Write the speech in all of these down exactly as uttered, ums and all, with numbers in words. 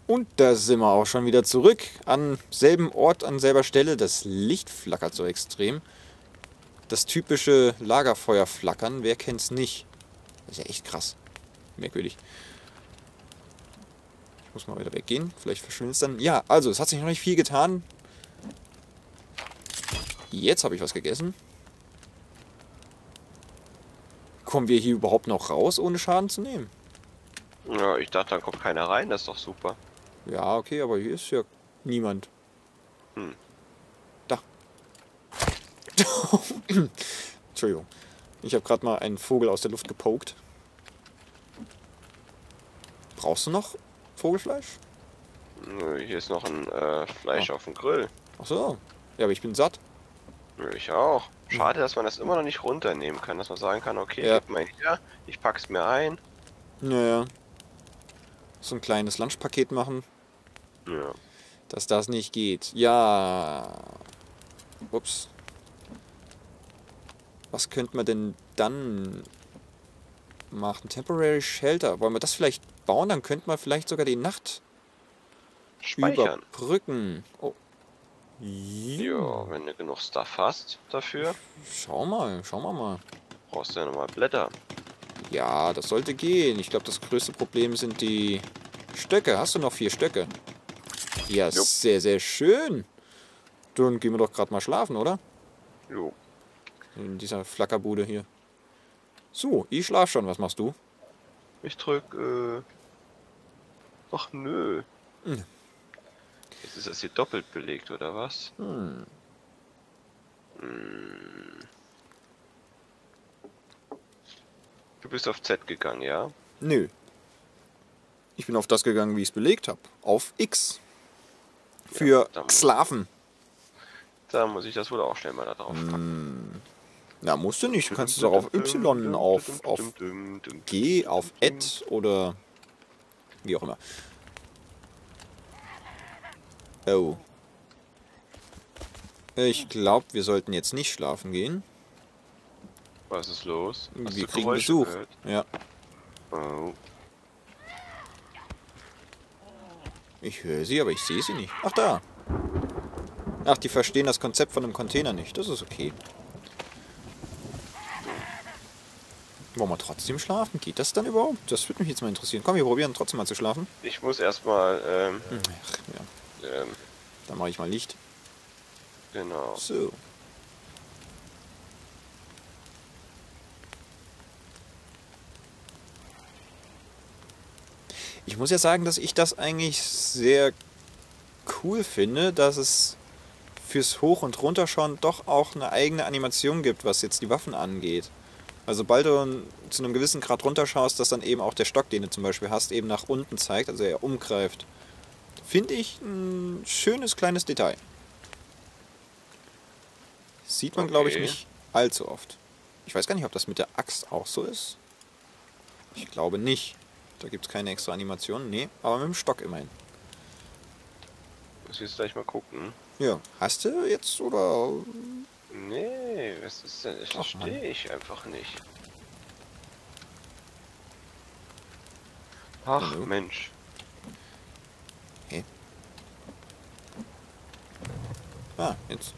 Und da sind wir auch schon wieder zurück. Am selben Ort, an selber Stelle. Das Licht flackert so extrem. Das typische Lagerfeuer-Flackern. Wer kennt's nicht? Das ist ja echt krass. Merkwürdig. Ich muss mal wieder weggehen. Vielleicht verschwindet es dann. Ja, also, es hat sich noch nicht viel getan. Jetzt habe ich was gegessen. Kommen wir hier überhaupt noch raus, ohne Schaden zu nehmen? Ja, ich dachte, dann kommt keiner rein. Das ist doch super. Ja, okay, aber hier ist ja niemand. Hm. Da. Entschuldigung. Ich habe gerade mal einen Vogel aus der Luft gepokt. Brauchst du noch Vogelfleisch? Nö, hier ist noch ein äh, Fleisch Ah. auf dem Grill. Ach so. Ja, aber ich bin satt. Nö, ich auch. Schade, dass man das immer noch nicht runternehmen kann. Dass man sagen kann, okay, Ja. gib mal her, ich pack's mir ein. Naja. So ein kleines Lunchpaket machen, Ja. dass das nicht geht. Ja. Ups. Was könnte man denn dann machen? Temporary Shelter. Wollen wir das vielleicht bauen? Dann könnte man vielleicht sogar die Nacht Speichern. überbrücken. Oh. Ja, wenn du genug Stuff hast dafür, Schau mal, schauen wir mal. brauchst du ja nochmal Blätter. Ja, das sollte gehen. Ich glaube, das größte Problem sind die Stöcke. Hast du noch vier Stöcke? Ja, Jo. sehr, sehr schön. Dann gehen wir doch gerade mal schlafen, oder? Jo. In dieser Flackerbude hier. So, ich schlaf schon. Was machst du? Ich drück, äh... Ach nö. Hm. Jetzt ist das hier doppelt belegt, oder was? Hm. Hm. Du bist auf Z gegangen, ja? Nö. Ich bin auf das gegangen, wie ich es belegt habe. Auf X. Für Ja, dann- Sklaven. Da muss ich das wohl auch schnell mal da drauf packen. Hm. Na, musst du nicht. Du kannst es auch auf Y, auf, auf G, auf Add oder wie auch immer. Oh. Ich glaube, wir sollten jetzt nicht schlafen gehen. Was ist los? Hast Wir du kriegen Geräusche Besuch. gehört? Ja. Oh. Ich höre sie, aber ich sehe sie nicht. Ach, da. Ach, die verstehen das Konzept von einem Container nicht. Das ist okay. Wollen wir trotzdem schlafen? Geht das dann überhaupt? Das würde mich jetzt mal interessieren. Komm, wir probieren trotzdem mal zu schlafen. Ich muss erstmal, ähm, Ach, ja. ähm, Dann mache ich mal Licht. genau. So. Ich muss ja sagen, dass ich das eigentlich sehr cool finde, dass es fürs Hoch- und Runterschauen doch auch eine eigene Animation gibt, was jetzt die Waffen angeht. Also sobald du zu einem gewissen Grad runterschaust, dass dann eben auch der Stock, den du zum Beispiel hast, eben nach unten zeigt, also er umgreift. Finde ich ein schönes kleines Detail. Sieht man, glaube ich, Okay. nicht allzu oft. Ich weiß gar nicht, ob das mit der Axt auch so ist. Ich glaube nicht. Da gibt es keine extra Animation. Nee, aber mit dem Stock immerhin. Muss ich jetzt gleich mal gucken. Ja, hast du jetzt oder... Nee, was ist denn? Das Ach, verstehe ich einfach nicht. Ach, Hallo? Mensch. Hä? Ah, jetzt.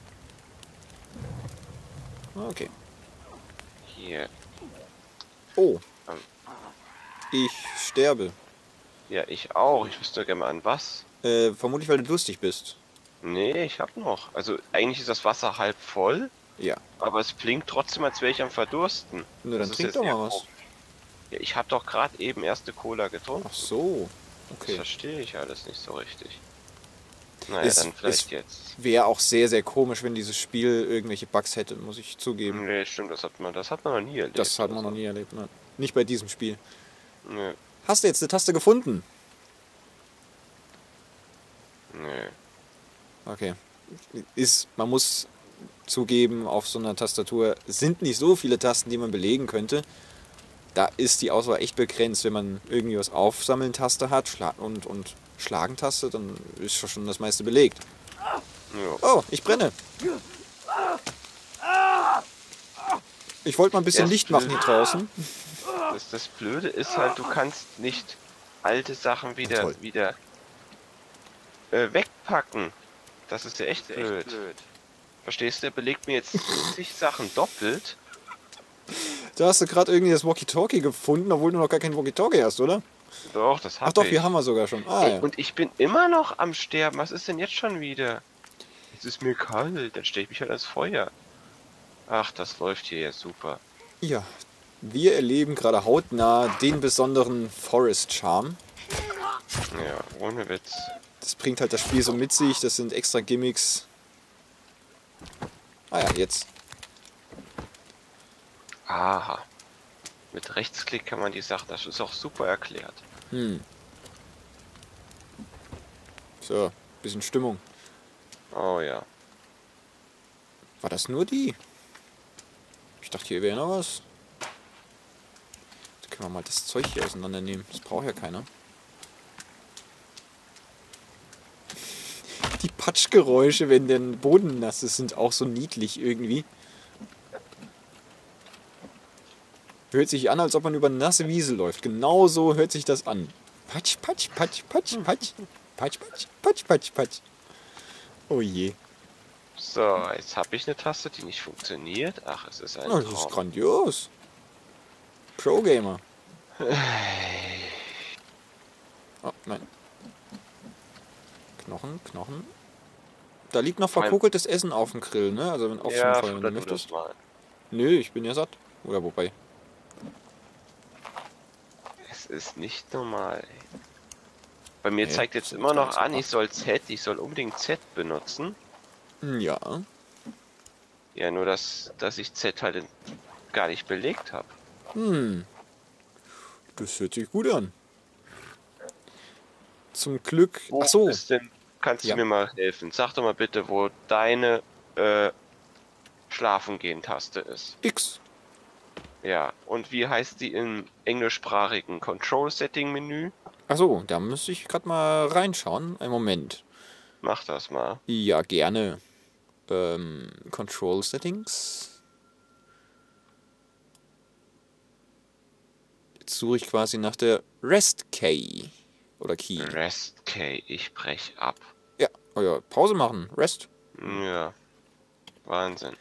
Okay. Hier. Oh. Ähm. Ich sterbe. Ja, ich auch. Ich wüsste gerne mal an was. Äh, vermutlich, weil du durstig bist. Nee, ich hab noch. Also eigentlich ist das Wasser halb voll, Ja. aber es blinkt trotzdem, als wäre ich am Verdursten. Nur Das dann ist trink jetzt doch eher mal was. komisch. Ja, ich habe doch gerade eben erste Cola getrunken. Ach so. Das Okay. verstehe ich alles nicht so richtig. Naja, Es- dann vielleicht es- jetzt. Wäre auch sehr, sehr komisch, wenn dieses Spiel irgendwelche Bugs hätte, muss ich zugeben. Nee, stimmt, das hat man, das hat man noch nie erlebt. Das hat man also. noch nie erlebt. Nein. Nicht bei diesem Spiel. Nee, Hast du jetzt eine Taste gefunden? nee. Okay. Ist, man muss zugeben, auf so einer Tastatur sind nicht so viele Tasten, die man belegen könnte. Da ist die Auswahl echt begrenzt. Wenn man irgendwie was Aufsammeln-Taste hat Schla und, und Schlagen-Taste, dann ist schon das meiste belegt. Ja. Oh, ich brenne. Ich wollte mal ein bisschen Ja, Licht machen hier draußen. Das, das Blöde ist halt, du kannst nicht alte Sachen wieder, Toll. wieder äh, wegpacken. Das ist ja echt blöd. Verstehst du? Der belegt mir jetzt zig Sachen doppelt. Da hast du gerade irgendwie das Walkie-Talkie gefunden, obwohl du noch gar kein Walkie-Talkie hast, oder? Doch, das hab Ach doch, ich. hier haben wir sogar schon. Ah, Ey, ja. und ich bin immer noch am Sterben. Was ist denn jetzt schon wieder? Es ist mir kalt. Dann stelle ich mich halt ans Feuer. Ach, das läuft hier ja super. Ja, wir erleben gerade hautnah den besonderen Forest Charm. Ja, ohne Witz. Das bringt halt das Spiel so mit sich, das sind extra Gimmicks. Ah ja, jetzt. Aha. Mit Rechtsklick kann man die Sache, das ist auch super erklärt. Hm. So, bisschen Stimmung. Oh ja. War das nur die? Ich dachte, hier wäre noch was. Da können wir mal das Zeug hier auseinandernehmen. Das braucht ja keiner. Die Patschgeräusche, wenn der Boden nass ist, sind auch so niedlich irgendwie. Hört sich an, als ob man über eine nasse Wiese läuft. Genauso hört sich das an. Patsch, patsch, patsch, patsch, patsch. Patsch, patsch, patsch, patsch, patsch. Oh je. So, jetzt habe ich eine Taste, die nicht funktioniert. Ach, es ist ein Oh, das ist Traum. grandios. Pro-Gamer. Oh, nein. Knochen, Knochen. Da liegt noch Vor allem- verkokeltes Essen auf dem Grill, ne? Also wenn auf Ja, jeden Fall, wenn futter du du das möchtest. mal. Nö, ich bin ja satt. Oder wobei. Es ist nicht normal. Ey. Bei mir Nee, zeigt das jetzt ist immer noch ganz an, einfach. ich soll Z, ich soll unbedingt Z benutzen. Ja. Ja, nur dass, dass ich Z halt in, gar nicht belegt habe. Hm. Das hört sich gut an. Zum Glück. Wo Ach so. ist denn, kannst Ja. du mir mal helfen? Sag doch mal bitte, wo deine äh, Schlafen-Gehen-Taste ist. X. Ja, und wie heißt die im englischsprachigen Control-Setting-Menü? Ach so, da müsste ich gerade mal reinschauen. Einen Moment. Mach das mal. Ja, gerne. Ähm, Control Settings. Jetzt suche ich quasi nach der Rest Key. Oder Key. Rest K, ich brech ab. Ja, oh ja, Pause machen. Rest. Ja, Wahnsinn.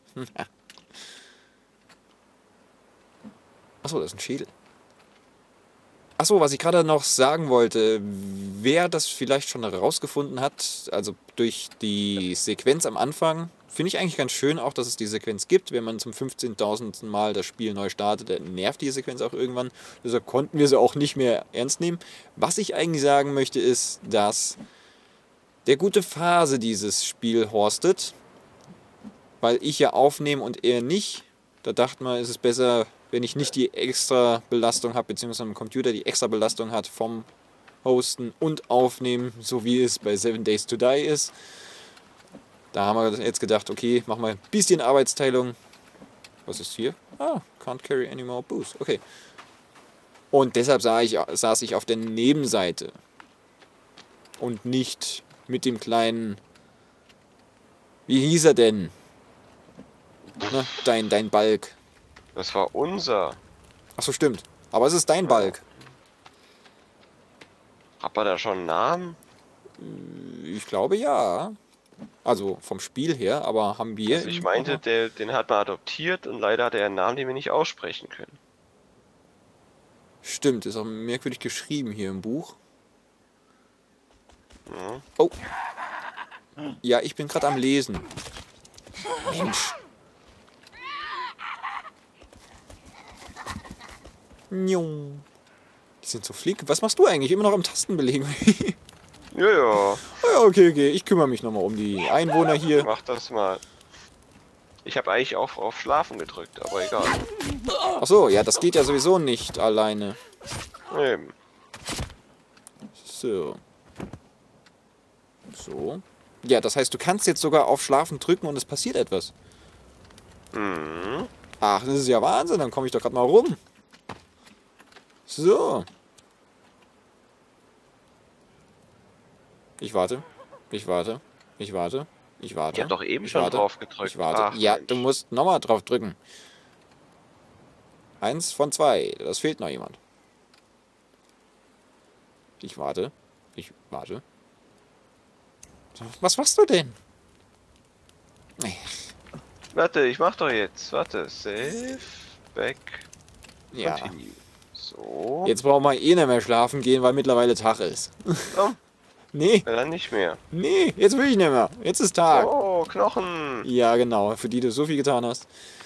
Achso, das ist ein Schädel. Achso, was ich gerade noch sagen wollte, wer das vielleicht schon herausgefunden hat, also durch die Sequenz am Anfang, finde ich eigentlich ganz schön auch, dass es die Sequenz gibt. Wenn man zum fünfzehntausendsten Mal das Spiel neu startet, dann nervt die Sequenz auch irgendwann. Deshalb konnten wir sie auch nicht mehr ernst nehmen. Was ich eigentlich sagen möchte, ist, dass der gute Phase dieses Spiel horstet, weil ich ja aufnehme und er nicht. Da dachte man, ist es besser, wenn ich nicht die extra Belastung habe, beziehungsweise ein Computer die extra Belastung hat vom Hosten und Aufnehmen, so wie es bei Seven Days to Die ist. Da haben wir jetzt gedacht, okay, machen wir ein bisschen Arbeitsteilung. Was ist hier? Ah, can't carry any more booze. Okay. Und deshalb saß ich, saß ich auf der Nebenseite. Und nicht mit dem kleinen... Wie hieß er denn? Ne, dein, dein Balk. Das war unser. Achso, stimmt. Aber es ist dein Balk. Hat er da schon einen Namen? Ich glaube ja. Also vom Spiel her, aber haben wir... Also ich im- meinte, der, den hat man adoptiert und leider hat er einen Namen, den wir nicht aussprechen können. Stimmt, ist auch merkwürdig geschrieben hier im Buch. Ja. Oh. Ja, ich bin gerade am Lesen. Mensch. Njong. Die sind so flink. Was machst du eigentlich? Immer noch am Tasten belegen? Ja, ja, Ja, okay, okay. Ich kümmere mich nochmal um die Einwohner hier. mach das mal. Ich habe eigentlich auch auf Schlafen gedrückt, aber egal. Achso, ja, das geht ja sowieso nicht alleine. Eben. So. So. Ja, das heißt, du kannst jetzt sogar auf Schlafen drücken und es passiert etwas. Mhm. Ach, das ist ja Wahnsinn. Dann komme ich doch gerade mal rum. So. Ich warte. Ich warte. Ich warte. Ich warte. Ich hab doch eben ich schon warte. drauf gedrückt. Ich warte. Ach, ja, Mensch. du musst nochmal drauf drücken. Eins von zwei. Das fehlt noch jemand. Ich warte. Ich warte. Was machst du denn? Nee. Warte, ich mach doch jetzt. Warte. Save. Back. Ja. Continue. So. Jetzt brauchen wir eh nicht mehr schlafen gehen, weil mittlerweile Tag ist. Komm, Nee, dann nicht mehr. nee, jetzt will ich nicht mehr. Jetzt ist Tag. Oh, Knochen. Ja, genau, für die du so viel getan hast.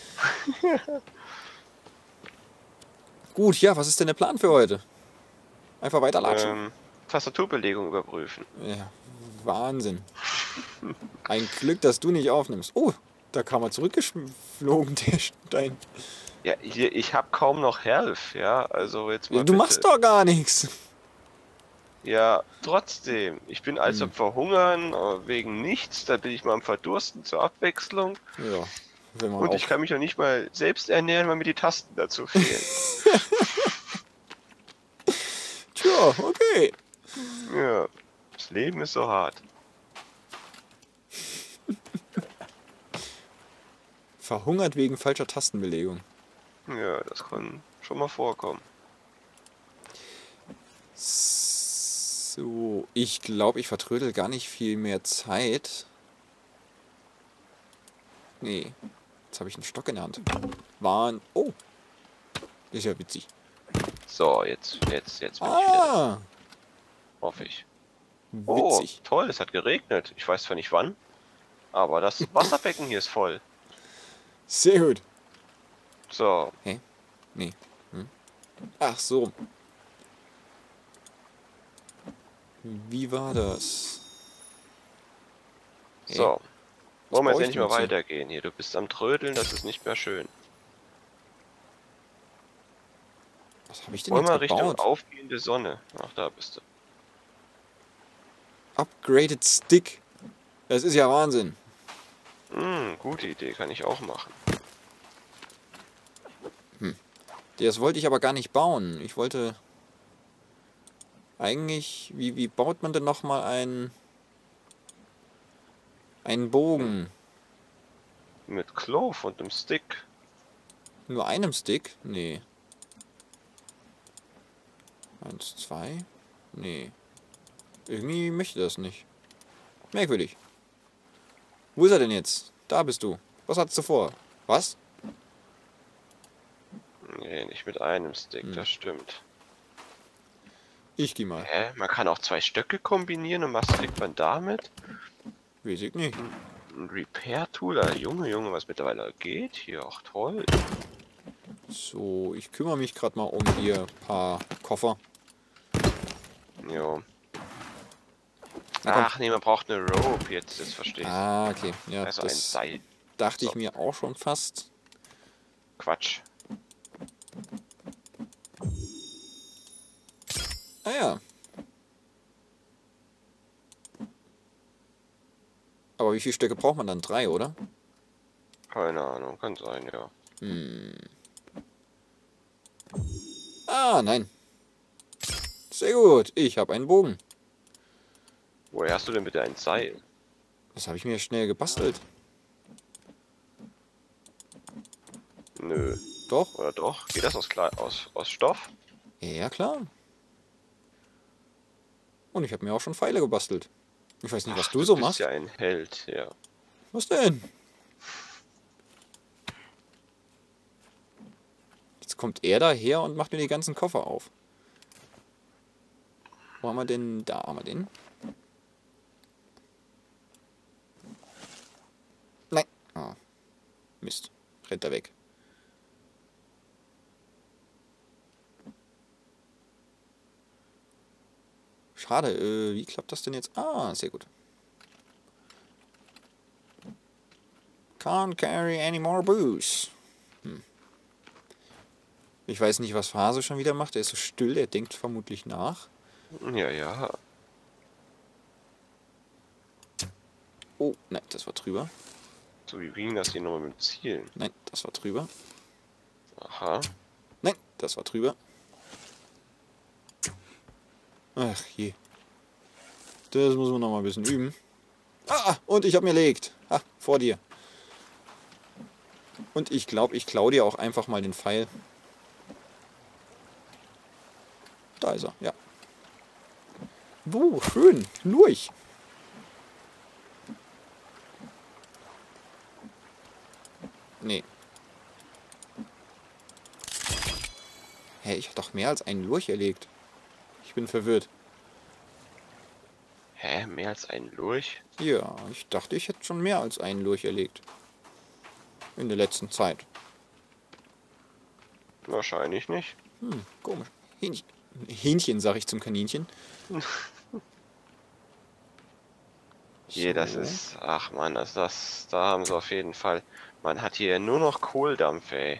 Gut, ja, was ist denn der Plan für heute? Einfach weiterlatschen? Ähm, Tastaturbelegung überprüfen. Ja, Wahnsinn. Ein Glück, dass du nicht aufnimmst. Oh, da kam er zurückgeflogen, der Stein. Ja, hier, ich hab kaum noch Health, ja, also jetzt mal Ja, du bitte. machst doch gar nichts. Ja, trotzdem. Ich bin also Hm. am Verhungern äh, wegen nichts, da bin ich mal am Verdursten zur Abwechslung. Ja, wenn man Und auch... ich kann mich noch nicht mal selbst ernähren, weil mir die Tasten dazu fehlen. Tja, okay. Ja, das Leben ist so hart. Verhungert wegen falscher Tastenbelegung. Ja, das kann schon mal vorkommen. So, ich glaube, ich vertrödel gar nicht viel mehr Zeit. Nee, jetzt habe ich einen Stock in der Hand. Waren... Oh, das ist ja witzig. So, jetzt, jetzt, jetzt bin ich wieder da, Ah, hoffe ich. Oh, witzig. toll, es hat geregnet. Ich weiß zwar nicht wann, aber das Wasserbecken hier ist voll. Sehr gut. So, Nee. Hm? Ach so. Wie war das? Hey, so. was Wollen wir brauch jetzt ich endlich mal denn jetzt hier? weitergehen hier? Du bist am Trödeln, das ist nicht mehr schön. Was habe ich denn Wollen wir jetzt Richtung gebaut? aufgehende Sonne. Ach, da bist du. Upgraded Stick. Das ist ja Wahnsinn. Hm, gute Idee, kann ich auch machen. Das wollte ich aber gar nicht bauen. Ich wollte... Eigentlich... Wie, wie baut man denn nochmal einen... einen Bogen? Mit Clove und einem Stick. Nur einem Stick? Nee. Eins, zwei? Nee. Irgendwie möchte das nicht. Merkwürdig. Wo ist er denn jetzt? Da bist du. Was hattest du vor? Was? Nee, nicht mit einem Stick, Hm. das stimmt. Ich geh mal. Hä? Man kann auch zwei Stöcke kombinieren und was kriegt man damit? Weiß ich nicht. Ein Repair-Tool? Ah, Junge, Junge, was mittlerweile geht hier. Ach, toll. So, ich kümmere mich gerade mal um hier ein paar Koffer. Jo. Na komm. Ach nee, man braucht eine Rope jetzt, das verstehe ich. Ah, okay. Ja, Also ein das Seil. dachte ich So. mir auch schon fast. Quatsch. Ah ja. Aber wie viele Stöcke braucht man dann? Drei, oder? Keine Ahnung, kann sein, ja. Hm. Ah, nein. Sehr gut. Ich habe einen Bogen. Woher hast du denn bitte ein Seil? Das habe ich mir schnell gebastelt. Nö. Doch? Oder doch? Geht das aus, Kle aus, aus Stoff? Ja, klar. Und ich habe mir auch schon Pfeile gebastelt. Ich weiß nicht, was Ach, du so bist machst. ja ein Held, ja. Was denn? Jetzt kommt er daher und macht mir die ganzen Koffer auf. Wo haben wir denn? Da haben wir den. Nein. Ah. Mist. Rennt er weg. Schade. Äh, wie klappt das denn jetzt? Ah, sehr gut. Can't carry any more booze. Hm. Ich weiß nicht, was Phase schon wieder macht. Er ist so still, er denkt vermutlich nach. Ja, ja. Oh, nein, das war drüber. So, wie ging das hier nochmal mit dem Zielen? Nein, das war drüber. Aha. Nein, das war drüber. Ach je. Das muss man noch mal ein bisschen üben. Ah, und ich habe mir legt. Ah, vor dir. Und ich glaube, ich klaue dir auch einfach mal den Pfeil. Da ist er, ja. Oh, schön. Lurch. Nee. Hä, ich habe doch mehr als einen Lurch erlegt. Ich bin verwirrt. Hä, mehr als ein Lurch? Ja, ich dachte, ich hätte schon mehr als einen Lurch erlegt. In der letzten Zeit. Wahrscheinlich nicht. Hm, komisch. Hähnchen, Hähnchen sag ich zum Kaninchen. Je, das So. ist... Ach man, das, das, da haben sie auf jeden Fall... Man hat hier nur noch Kohldampf, ey.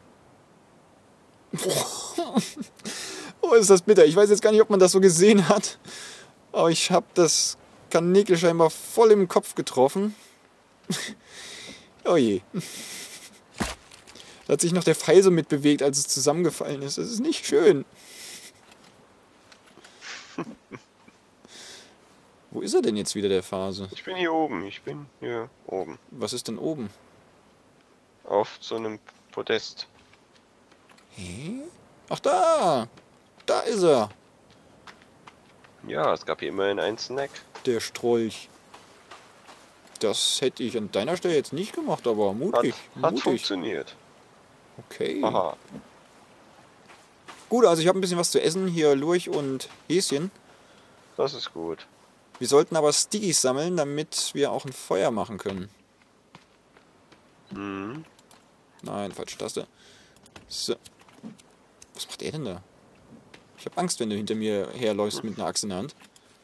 Oh, ist das bitter. Ich weiß jetzt gar nicht, ob man das so gesehen hat. Aber ich habe das Kanickel scheinbar voll im Kopf getroffen. Oh je. Da hat sich noch der Pfeil so mitbewegt, als es zusammengefallen ist. Das ist nicht schön. Wo ist er denn jetzt wieder, der Phase? Ich bin hier oben, ich bin hier oben. Was ist denn oben? Auf so einem Podest. Hä? Ach da! Da ist er! Ja, es gab hier immerhin einen Snack. Der Strolch. Das hätte ich an deiner Stelle jetzt nicht gemacht, aber Hat, mutig. hat mutig. funktioniert. Okay. Aha. Gut, also ich habe ein bisschen was zu essen. Hier Lurch und Häschen. Das ist gut. Wir sollten aber Stickies sammeln, damit wir auch ein Feuer machen können. Mhm. Nein, falsche Taste. So. Was macht er denn da? Ich habe Angst, wenn du hinter mir herläufst mit einer Axt in der Hand.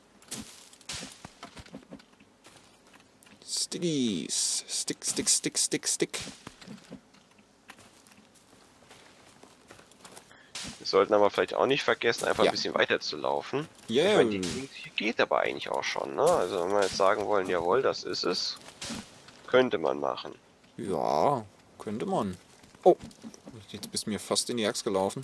Stickies. Stick, stick, stick, stick, stick. Wir sollten aber vielleicht auch nicht vergessen, einfach Ja. ein bisschen weiter zu laufen. Ja, Ich yeah. meine, die Gegend hier geht aber eigentlich auch schon, ne? Also wenn wir jetzt sagen wollen, jawohl, das ist es, könnte man machen. Ja, könnte man. Oh, jetzt bist du mir fast in die Axt gelaufen.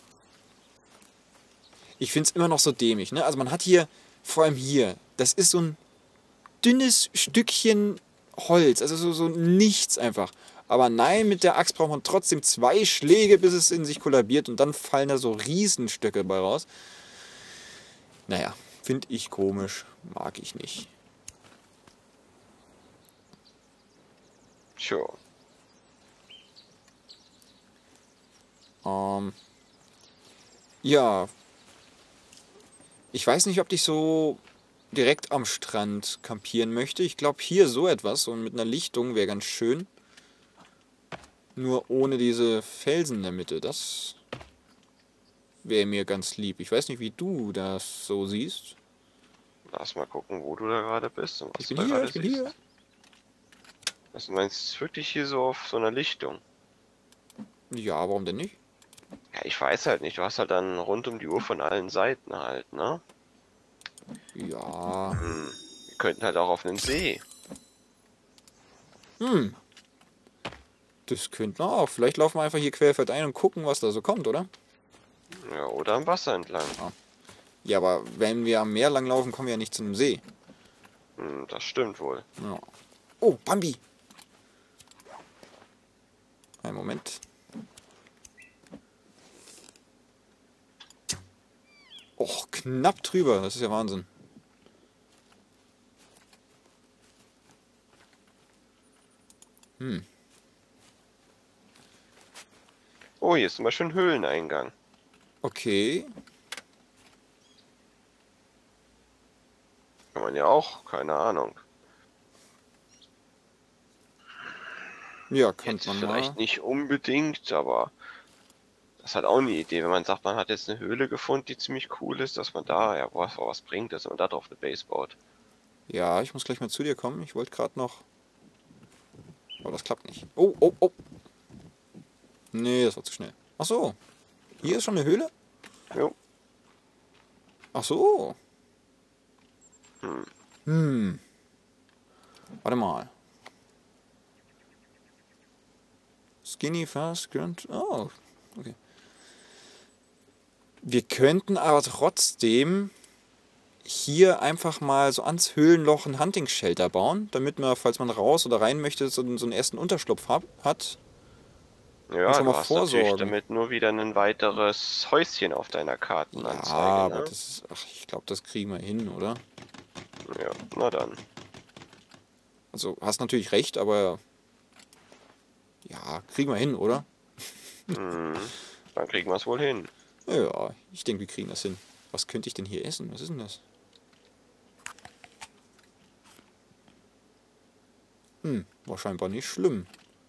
Ich finde es immer noch so dämlich, ne? Also man hat hier, vor allem hier, das ist so ein dünnes Stückchen Holz, also so, so nichts einfach. Aber nein, mit der Axt braucht man trotzdem zwei Schläge, bis es in sich kollabiert und dann fallen da so Riesenstöcke bei raus. Naja, finde ich komisch, mag ich nicht. Tja. Ähm, ja. Ich weiß nicht, ob ich so direkt am Strand campieren möchte. Ich glaube, hier so etwas und mit einer Lichtung wäre ganz schön. Nur ohne diese Felsen in der Mitte. Das wäre mir ganz lieb. Ich weiß nicht, wie du das so siehst. Lass mal gucken, wo du da gerade bist und was Ich du bin da hier, gerade ich bin siehst. hier. Also, du meinst wirklich hier so auf so einer Lichtung? Ja, warum denn nicht? Ja, ich weiß halt nicht. Du hast halt dann rund um die Uhr von allen Seiten halt, ne? Ja. Hm. Wir könnten halt auch auf einen See. Hm. Das könnten wir auch. Vielleicht laufen wir einfach hier querfeldein und gucken, was da so kommt, oder? Ja, oder am Wasser entlang. Ja, aber wenn wir am Meer lang laufen, kommen wir ja nicht zu einem See. Hm, das stimmt wohl. Ja. Oh, Bambi! Einen Moment. Och, knapp drüber. Das ist ja Wahnsinn. Hm. Oh, hier ist zum Beispiel ein Höhleneingang. Okay. Kann man ja auch, keine Ahnung. Ja, könnte Jetzt man vielleicht mal. nicht unbedingt, aber das ist halt auch eine Idee, wenn man sagt, man hat jetzt eine Höhle gefunden, die ziemlich cool ist, dass man da ja was, was bringt, dass man da drauf eine Base baut. Ja, ich muss gleich mal zu dir kommen. Ich wollte gerade noch... Aber das klappt nicht. Oh, oh, oh. Nee, das war zu schnell. Ach so. Hier ist schon eine Höhle? Jo. Ach so. Hm. Hm. Warte mal. Skinny, fast, grunt. Oh, okay. Wir könnten aber trotzdem hier einfach mal so ans Höhlenloch ein Hunting-Shelter bauen, damit man, falls man raus oder rein möchte, so, so einen ersten Unterschlupf hab, hat. Ja, schon du mal hast natürlich vorsorgen. damit nur wieder ein weiteres Häuschen auf deiner Kartenanzeige. Ja, aber ne? das ist, ach, ich glaube, das kriegen wir hin, oder? Ja, na dann. Also, hast natürlich recht, aber ja, Ja, kriegen wir hin, oder? Mhm. Dann kriegen wir es wohl hin. Ja, ich denke, wir kriegen das hin. Was könnte ich denn hier essen? Was ist denn das? Hm, war scheinbar nicht schlimm.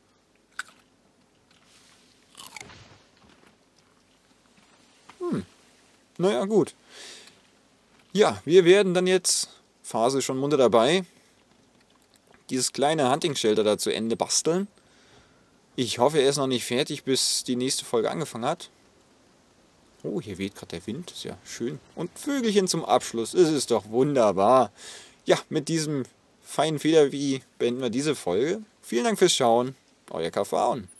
Hm, naja, gut. Ja, wir werden dann jetzt, Phase ist schon munter dabei, dieses kleine Hunting-Shelter da zu Ende basteln. Ich hoffe, er ist noch nicht fertig, bis die nächste Folge angefangen hat. Oh, hier weht gerade der Wind. Ist ja schön. Und Vögelchen zum Abschluss. Es ist doch wunderbar. Ja, mit diesem feinen Federvieh beenden wir diese Folge. Vielen Dank fürs Schauen. Euer K V.